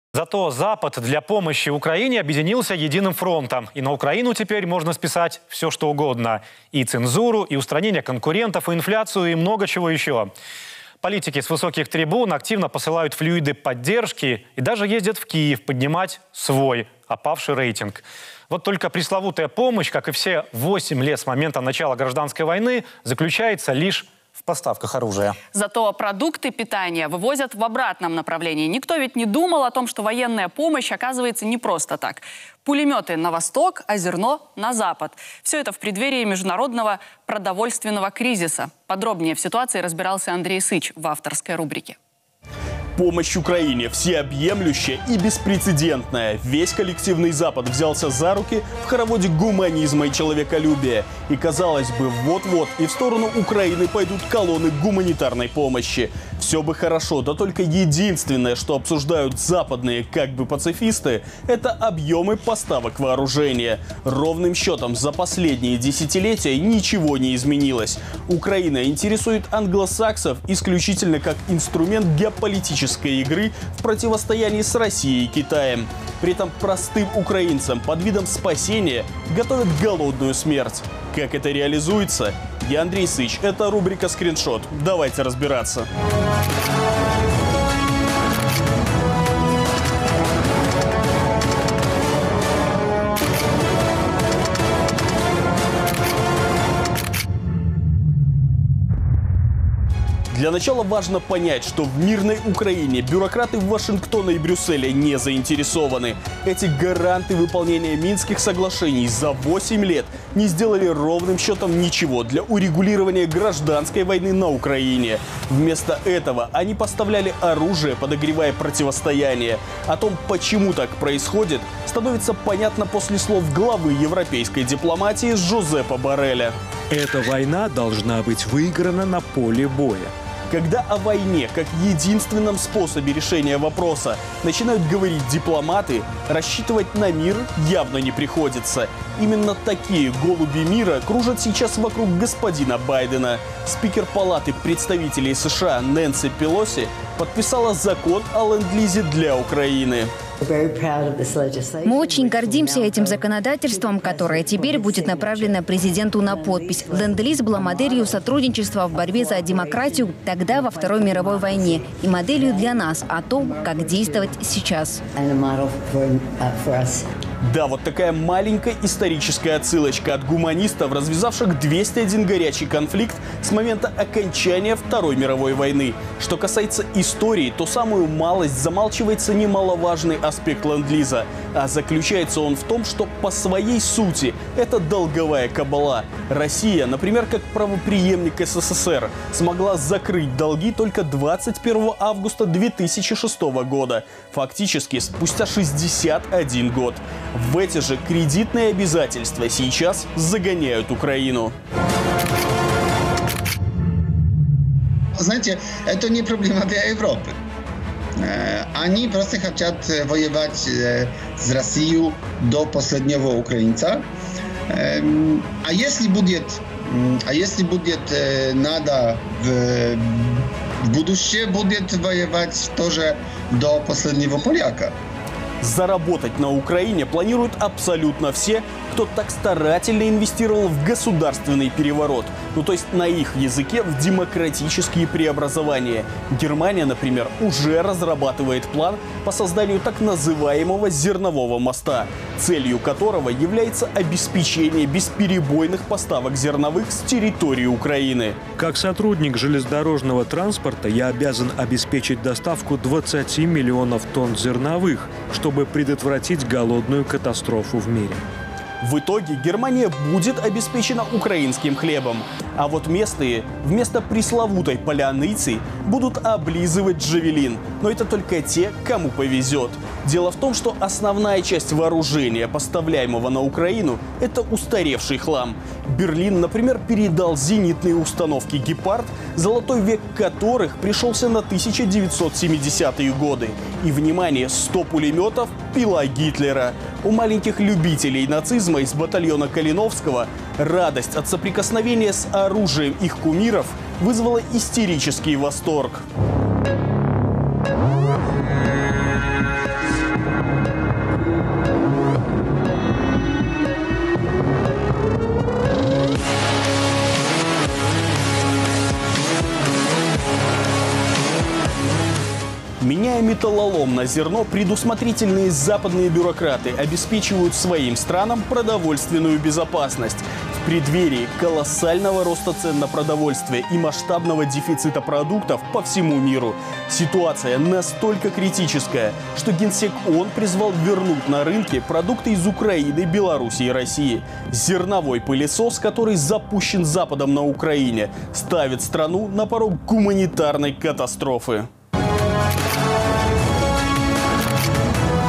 Зато Запад для помощи Украине объединился единым фронтом. И на Украину теперь можно списать все, что угодно. И цензуру, и устранение конкурентов, и инфляцию, и много чего еще. Политики с высоких трибун активно посылают флюиды поддержки и даже ездят в Киев поднимать свой опавший рейтинг. Вот только пресловутая помощь, как и все 8 лет с момента начала гражданской войны, заключается лишь в поставках оружия. Зато продукты питания вывозят в обратном направлении. Никто ведь не думал о том, что военная помощь оказывается не просто так. Пулеметы на восток, а зерно на запад. Все это в преддверии международного продовольственного кризиса. Подробнее в ситуации разбирался Андрей Сыч в авторской рубрике. Помощь Украине всеобъемлющая и беспрецедентная. Весь коллективный Запад взялся за руки в хороводе гуманизма и человеколюбия. И, казалось бы, вот-вот и в сторону Украины пойдут колонны гуманитарной помощи. Все бы хорошо, да только единственное, что обсуждают западные как бы пацифисты, это объемы поставок вооружения. Ровным счетом за последние десятилетия ничего не изменилось. Украина интересует англосаксов исключительно как инструмент геополитической игры в противостоянии с Россией и Китаем. При этом простым украинцам под видом спасения готовят голодную смерть. Как это реализуется? Я Андрей Сыч. Это рубрика «Скриншот». Давайте разбираться. Для начала важно понять, что в мирной Украине бюрократы Вашингтона и Брюсселя не заинтересованы. Эти гаранты выполнения Минских соглашений за 8 лет не сделали ровным счетом ничего для урегулирования гражданской войны на Украине. Вместо этого они поставляли оружие, подогревая противостояние. О том, почему так происходит, становится понятно после слов главы европейской дипломатии Жозепа Борреля. Эта война должна быть выиграна на поле боя. Когда о войне как единственном способе решения вопроса начинают говорить дипломаты, рассчитывать на мир явно не приходится. Именно такие голуби мира кружат сейчас вокруг господина Байдена. Спикер Палаты представителей США Нэнси Пелоси подписала закон о ленд-лизе для Украины. Мы очень гордимся этим законодательством, которое теперь будет направлено президенту на подпись. Ленд-лиз была моделью сотрудничества в борьбе за демократию тогда во Второй мировой войне и моделью для нас о том, как действовать сейчас. Да, вот такая маленькая историческая отсылочка от гуманистов, развязавших 201 горячий конфликт с момента окончания Второй мировой войны. Что касается истории, то самую малость замалчивается немаловажный аспект ленд-лиза. А заключается он в том, что по своей сути это долговая кабала. Россия, например, как правопреемник СССР, смогла закрыть долги только 21 августа 2006 года. Фактически спустя 61 год. В эти же кредитные обязательства сейчас загоняют Украину. Знаете, это не проблема для Европы. Они просто хотят воевать с Россией до последнего украинца. А если будет надо в будущем, будет воевать тоже до последнего поляка. Заработать на Украине планируют абсолютно все, кто так старательно инвестировал в государственный переворот. Ну, то есть на их языке в демократические преобразования. Германия, например, уже разрабатывает план по созданию так называемого зернового моста, целью которого является обеспечение бесперебойных поставок зерновых с территории Украины. Как сотрудник железнодорожного транспорта я обязан обеспечить доставку 20 миллионов тонн зерновых, чтобы предотвратить голодную катастрофу в мире. В итоге Германия будет обеспечена украинским хлебом. А вот местные вместо пресловутой поляныцы будут облизывать джавелин. Но это только те, кому повезет. Дело в том, что основная часть вооружения, поставляемого на Украину, это устаревший хлам. Берлин, например, передал зенитные установки «Гепард», золотой век которых пришелся на 1970-е годы. И, внимание, 100 пулеметов – пила Гитлера. У маленьких любителей нацизма из батальона Калиновского радость от соприкосновения с оружием их кумиров вызвала истерический восторг. металлолом на зерно предусмотрительные западные бюрократы обеспечивают своим странам продовольственную безопасность. В преддверии колоссального роста цен на продовольствие и масштабного дефицита продуктов по всему миру ситуация настолько критическая, что Генсек ООН призвал вернуть на рынки продукты из Украины, Беларуси и России. Зерновой пылесос, который запущен Западом на Украине, ставит страну на порог гуманитарной катастрофы.